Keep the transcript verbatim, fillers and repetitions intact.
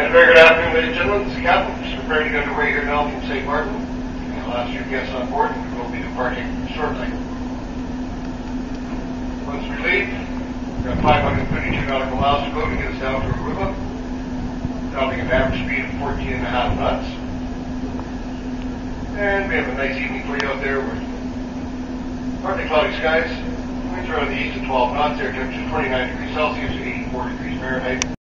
And very good afternoon, ladies and gentlemen. This is the Captain. Just preparing to get underway here now from Saint Martin. And I'll ask your guests on board. We will be departing shortly. Once we leave, we've got five hundred fifty-two nautical miles to go to get us down to Aruba, traveling at an average speed of fourteen and a half knots. And we have a nice evening for you out there with partly cloudy skies. Winds are on the east at twelve knots. Air temperature twenty-nine degrees Celsius, eighty-four degrees Fahrenheit.